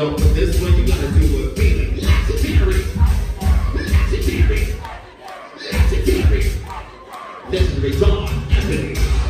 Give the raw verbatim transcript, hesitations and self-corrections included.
No, but this one you gotta do it feeling legendary. Legendary. Legendary. Legendary Dawn, Ebony.